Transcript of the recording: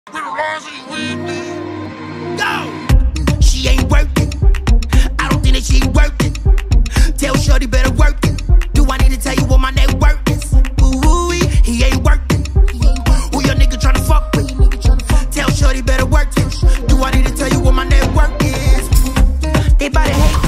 She ain't working. I don't think that she working. Tell shorty better work it. Do I need to tell you what my net worth is? Ooh, he ain't working. Who your nigga tryna fuck with? Tell shorty better work it. Do I need to tell you what my net worth is? They bout to hate